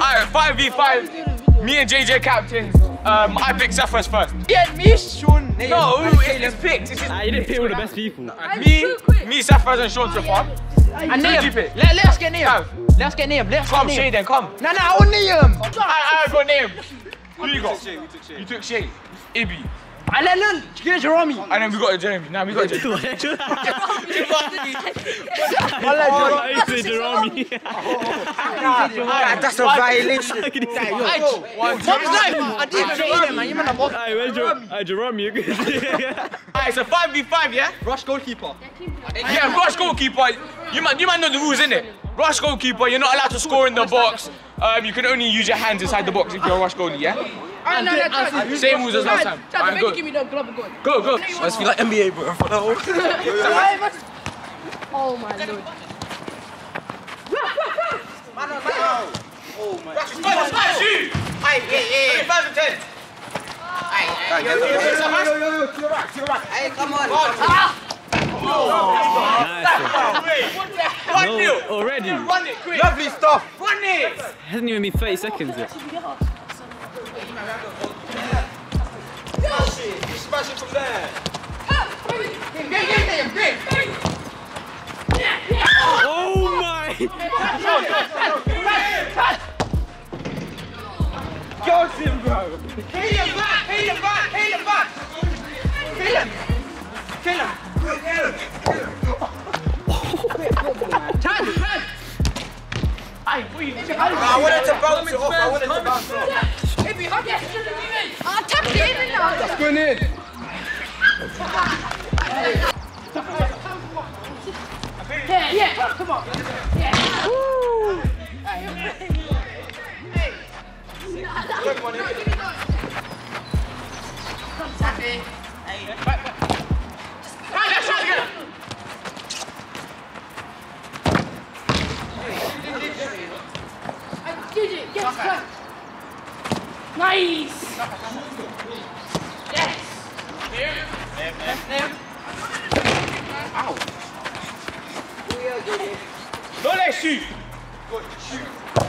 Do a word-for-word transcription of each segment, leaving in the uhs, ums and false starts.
Alright, five v five. Me and J J captains. Um, I picked Zephyrus first. Yeah, me, Sean. No, it's picked. It's Ah, you didn't pick all the best people. me, me, Zephyrus, and Sean so far. And Liam. Let, let's get Liam. Let's get Liam. Let's Come, get Shay, Liam. then come. No, no, I want Liam. I, I got name. Who you got? You took Shay. Ibby. And then, look, get Jerome. And then we got Jeremy. Now we got Jeremy. I like Jerome. That's a violation. One, two, I didn't say him, man. You man, I'm Hey, where's Jerome? Hey, Jerome, you good? Alright, it's a five v five, yeah? Rush goalkeeper. Yeah, rush goalkeeper. You might, you might know the rules, innit? Rush goalkeeper, you're not allowed to score in the box. Um, you can only use your hands inside the box if you're a rush goalie, yeah? And no, no, no, Same rules as last time. Chad, Alright, make go. you give me the glove and go. Go, go. Must feel like N B A, bro. For the whole. Oh my lord. Oh my. Smash, smash, shoot! Hey, yeah, yeah. Five and ten. Hey, yo, yo, yo, yo, yo, to the right, to the right. Hey, come on. Ah! Nice. One nil. No, already. Run it, quick. Lovely stuff. Run it. Hasn't even been thirty seconds yet. You smash it from there. Oh my! Go him, bro. Kill him back, kill him back, kill him back. Kill him. Kill him. Chad, Chad. I wanted to bounce it off. I wanted to bounce it off. Ah, tap it in now. Let's go in. Yeah, yeah, come on. Yeah. Woo. Come, Sappy. I did it. Yes, come. Nice. Yes. Ow. Don't let shoot. Shoot.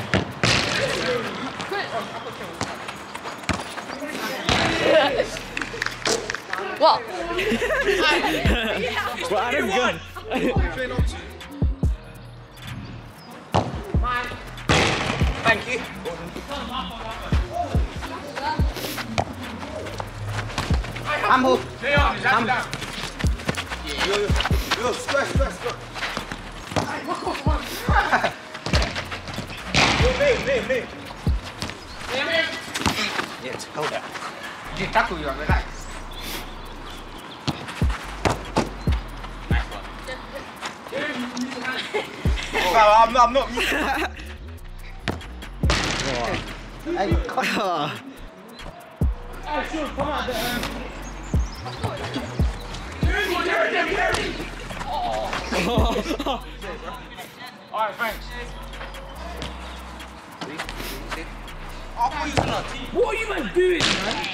What? Well, Adam's gun. Thank you. I'm hooked. Stay on, I'm down. Yo, yo, yo, square, square, square. Yo, name, name, name. Yes, hold that. You tackle you, relax. Nice one. No, I'm not, I'm not. Hey, come on. Hey, sure, come on. Alright, thanks. What are you guys doing, man?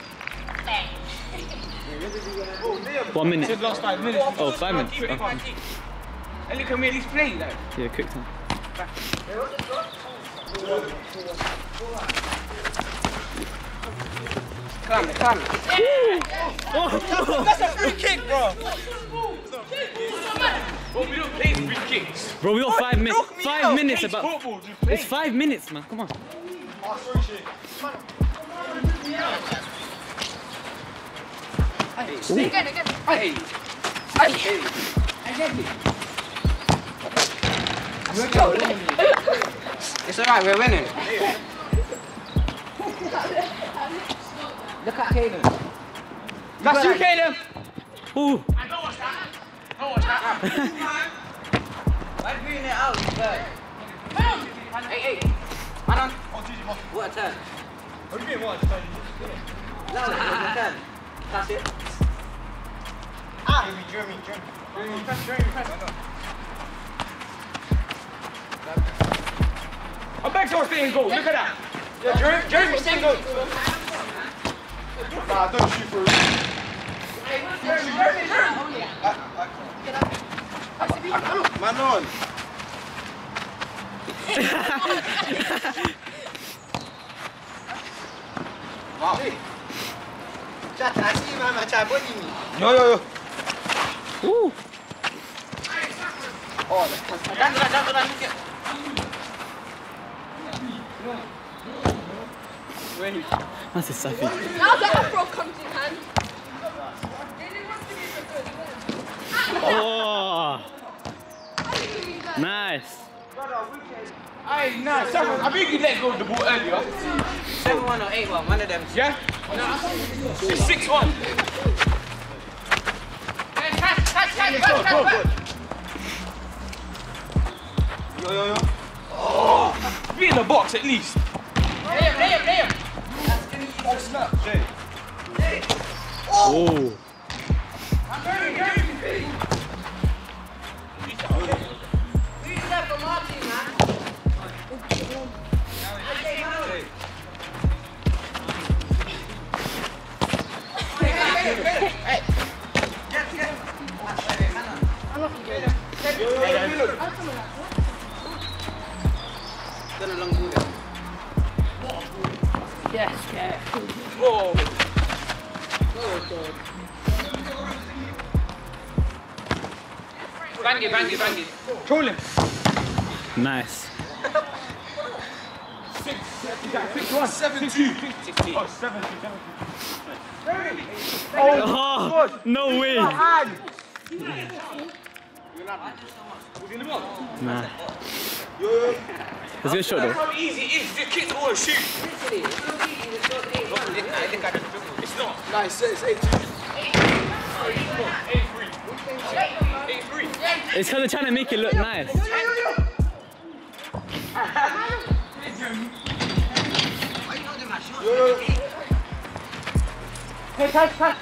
One minute. Said last five minutes. Oh, five minutes. Oh. Hey, look, can we at least play that? Yeah, quick time. Come, come. That's a free kick, bro. Bro, we don't play free kicks. Bro, we got five minutes. Knock me Five out. minutes Play about. football, just play. It's five minutes, man. Come on. Again, again. Hey. Hey. It's alright, we're winning. Look at Caden. That's you, Caden. Ooh. I don't watch that. Don't watch that. Why are you bringing it out? Hey, hey. Man on. What a turn. What do you mean, what? No, no, no, turn. That's it. Ah! Jeremy, Jeremy, Jeremy. Jeremy, press, Jeremy, press. I beg someone stay in goal. Look at that. Yeah, Jeremy, Jeremy, stay in goal. Nah, don't shoot for it. Jeremy, Jeremy, Jeremy. Man on. Yo, yo, yo. Ooh. Dan, dan, dan, dan, sikit. That's a Safi. Now the afro comes in hand. Oh. Nice. Aye, nice. I think he let go of the ball earlier. seven one or eight one, one of them. Yeah? It's six one. Catch, catch, catch, catch, catch. Yo, yo, yo. Be in the box at least. Lay him, lay him, lay him. Oh, snap. Jay. Oh. Who's left from our team, man? Yes, yeah. Oh. Bang it, bang it, bang it. Control him. Nice. Six. Six one. Seven two. Sixteen. Oh, seven two. Seven two. Oh, no way. Nah. It's a good shot That's though. how easy it is. The kids all shoot. It's not. Nice, it's eight two. Eight three. Eight three. It's because they're trying to make it look nice. Yo, yo, yo. Hey, touch, touch.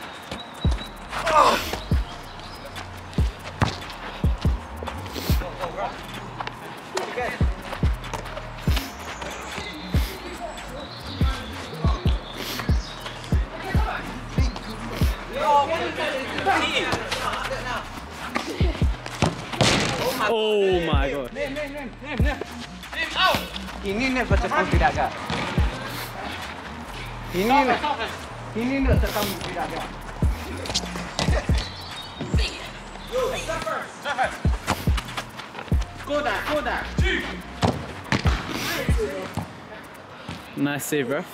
Oh my god. Ini ni bertekam tidak agak. Ini ni. Ini ni bertekam tidak agak. Go down, go down. Nice save, bro.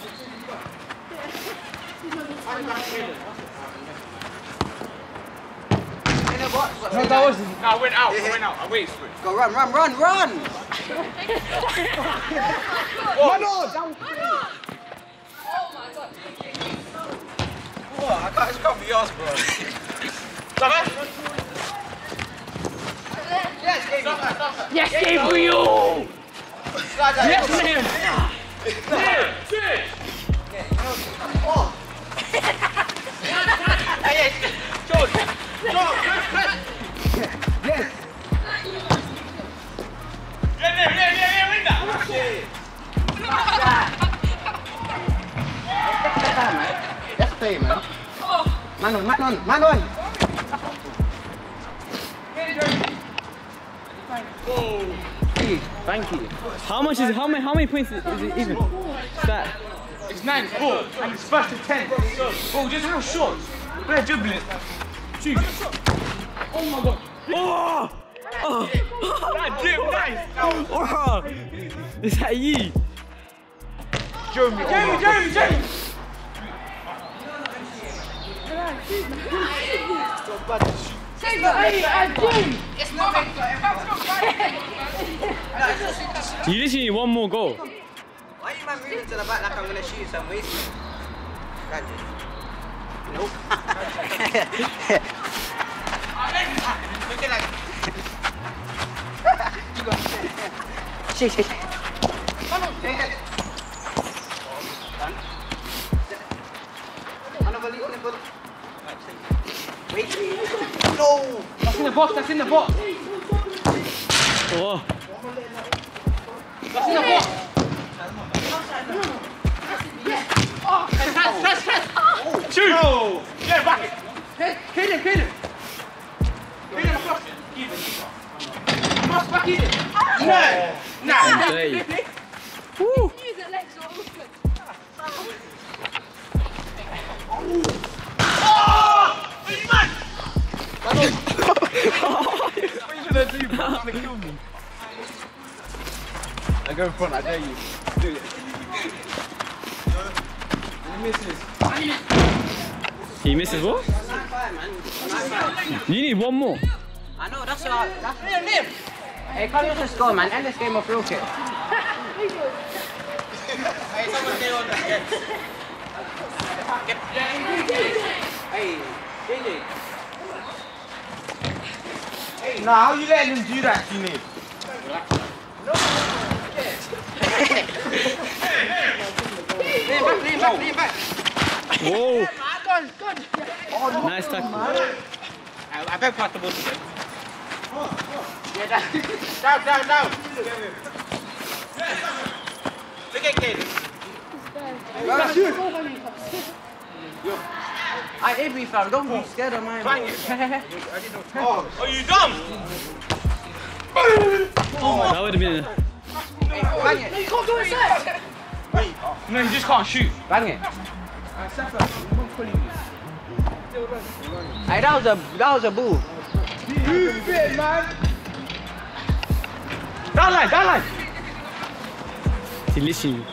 No, that wasn't. No, I went out. I went out. I waited for it. Go run, run, run, run. Oh, no. Oh my god. What? I can't, I can't be asked, bro. Yes, Gabriel! Yes, man. Here, sit. George. Yes. Yeah, yeah, yeah, yeah, yeah, win that. Just play, man. Manon, Manon, Manon. Thank you. How much is it? How many, how many points is it even? Stat. It's nine four and it's first to ten. Oh, just how short. We're dribbling. Shoot. Oh my god. Oh! Oh! That dribble, nice. Oh! Is that you? Jeremy, Jeremy, Jeremy, Jeremy. Hey, uh, Jim! It's not meant for You literally need one more goal. Why you man moving to the back like I'm gonna shoot some waste? Nope. Look at like. Shit, shit. Wait, wait. No! That's in the box, that's in the box. Oh! That's in the box. Pass, pass, pass! Shoot! Oh. Yeah, back it. Hey, kill him, kill him! Kill him across. Cross back in! No. Nah. Dirty. Use the legs or open. to kill me. I go in front, I dare you. Do it. He misses. He misses what? You need one more. I know, that's what I... That's me and him. Hey, come here to score, man. End this game of real kick. Hey, someone stay on that. Hey, J J. Hey, nah, how you letting him do that to me? No. Lean back, lean back, lean back. Whoa. Good, good. Nice tackle. I, I better pass the ball to them. Yeah, down, down, down, down. Look at Kaden. I hit me, fam. Don't be scared of mine. Bang it. Oh, Are you dumb? That would have been. Hey, bang it. No, you can't go inside. No, you just can't shoot. Bang it. Hey, that was a that was a boo. move it, man. Down line, down line. He's literally.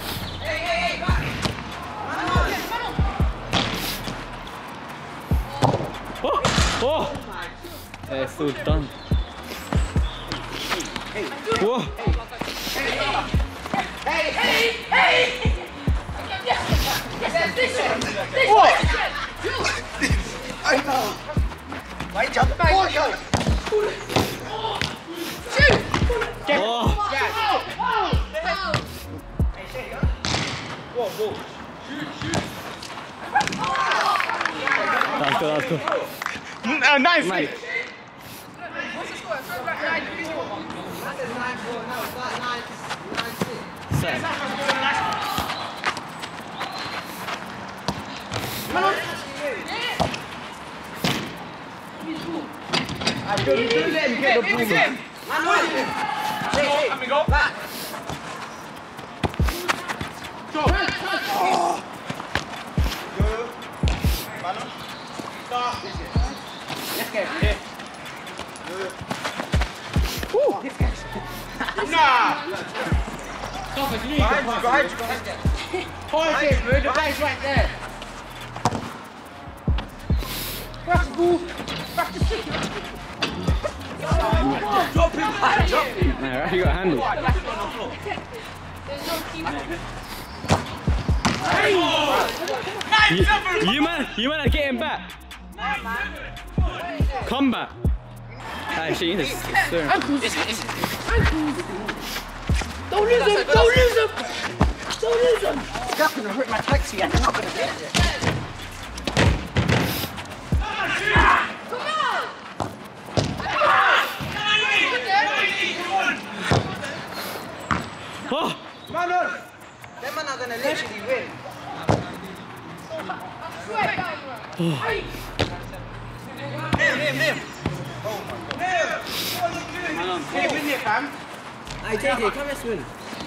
Oh! Oh! Yeah, it's so done. Whoa! Hey, hey, hey! Yes, this one, this What? one. I know. Why jump back? Oh, yo. Shoot! Oh! That's good, that's good. Uh, nice. Mate. What's the score? It's over at nine three. Set. Come on. I don't do let him get the ball, man. Man, what? Hey, hey. Let me go. Back. Oh. Let's go. Nah. Behind you, behind you, behind you. Hold it, bro. The guy's right there. Back the ball. Back the stick. Drop him back. Drop him. Nah, right, you got a handle. There's no keeper. You, you man, you man are getting back. Come back. Actually, this is Ankles. Ankles. Don't lose him. Don't lose him. Don't lose him. It's not gonna hurt my taxi and I'm not gonna get it. Come on. Oh! Man on. Them man are gonna literally win. Hey. Him, him, him. Hey, win it, fam. Hey, J J, come and swim.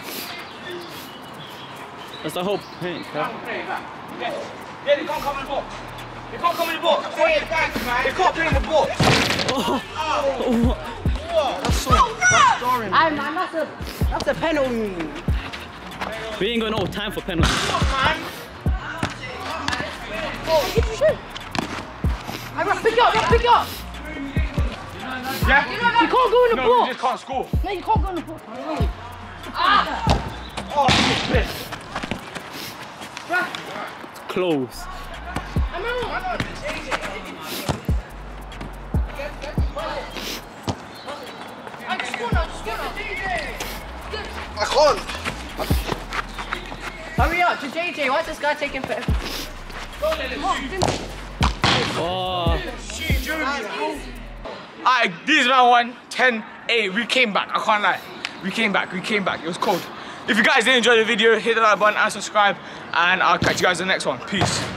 That's the whole point, bro. Yeah, yeah, they can't come in the box. They can't come in the box. Say it back, man. They can't play in the box. Oh! That's so that's scoring. I man, that's a that's a penalty. We ain't got no time for penalties. I got pick up. Pick up. Yeah? You can't go in the No, box. we just can't score. No, you can't go in the box. Ah. Oh, shit. Close. I'm out. I just score now. Just score now. I can't. Hurry up to J J. Why's this guy taking forever? Oh! Alright, this man won ten eight. We came back. I can't lie. We came back. We came back. It was cold. If you guys did enjoy the video, hit the like button and subscribe. And I'll catch you guys in the next one. Peace.